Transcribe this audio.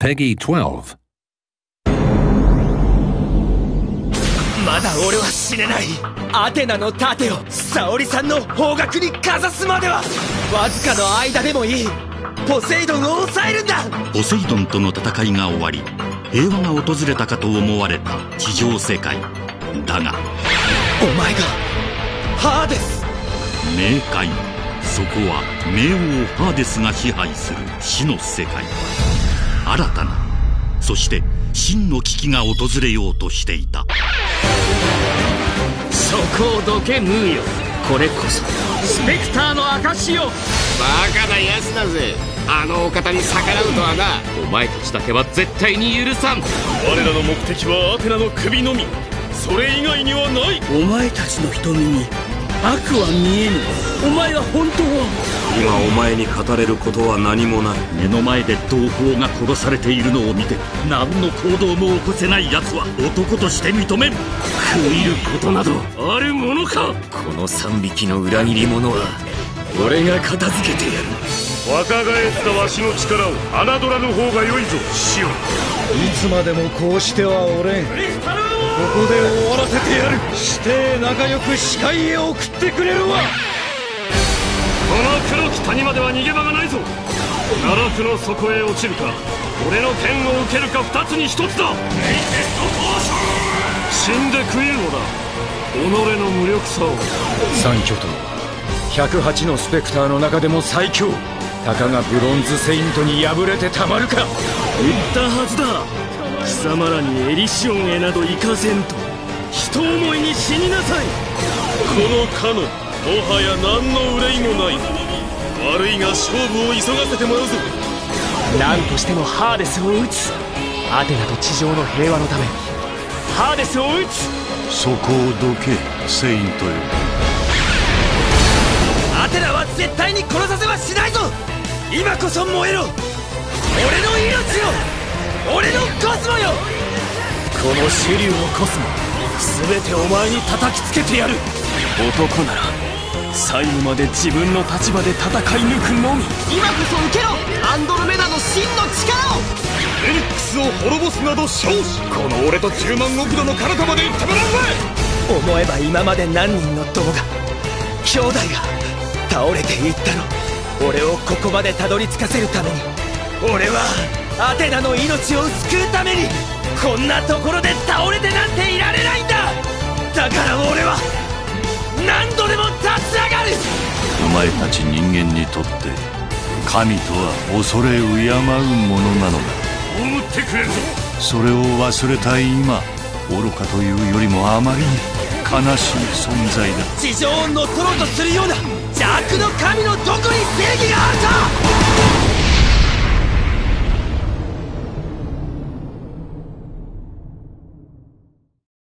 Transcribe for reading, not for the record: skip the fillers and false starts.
Peggy 12. まだ俺は死ねない。アテナの盾を沙織さんの方角にかざすまではわずかの間でもいい。ポセイドンを抑えるんだ。 ポセイドンとの戦いが終わり、平和が訪れたかと思われた地上世界だが、 お前がハーデス。 冥界、そこは冥王ハーデスが支配する死の世界。新たな、そして真の危機が訪れようとしていた。 そこをどけムーよ。これこそスペクターの証よ。 バカなやつだぜ、あのお方に逆らうとはな。 お前たちだけは絶対に許さん。 我らの目的はアテナの首のみ、それ以外にはない。 お前たちの瞳に悪は見えぬ。お前は本当は。 今お前に語れることは何もない。 目の前で同胞が殺されているのを見て何の行動も起こせない奴は男として認めん。 食いることなどあるものか。この3匹の裏切り者は俺が片付けてやる。 若返ったわしの力を侮らぬ方がよいぞ、シオン。 いつまでもこうしてはおれん。ここで終わらせてやる。して仲良く視界へ送ってくれるわ。 この黒き谷までは逃げ場がないぞ。奈落の底へ落ちるか、俺の剣を受けるか、2つに1つだ。死んで食えるのだ、己の無力さを。 三巨頭108のスペクターの中でも最強。たかがブロンズセイントに敗れてたまるか。 言ったはずだ。貴様らにエリシオンへなど行かせんと。人思いに死になさい。 このカノン、もはや何の憂いもない。悪いが勝負を急がせてもらうぞ。 何としてもハーデスを撃つ。アテナと地上の平和のためハーデスを撃つ。 そこをどけ、セイントよ。 アテナは絶対に殺させはしないぞ。今こそ燃えろ。俺の命よ、俺のコスモよ。このシリュウのコスモ全てお前に叩きつけてやる。男なら最後まで自分の立場で戦い抜くのみ。今こそ受けろ、アンドロメダの真の力を。 フェニックスを滅ぼすなど少子。この俺と10万億度の彼方まで行ってもらうぜ。 思えば今まで何人の友が兄弟が倒れていったの。俺をここまでたどり着かせるために、俺はアテナの命を救うためにこんなところで倒れてなんていられないんだ。だから俺は何度でも立ち上がる。 お前たち人間にとって神とは恐れ敬うものなのだ。 思ってくれるぞ。 それを忘れた今、愚かというよりもあまりに悲しい存在だ。 地上を乗っ取ろうとするような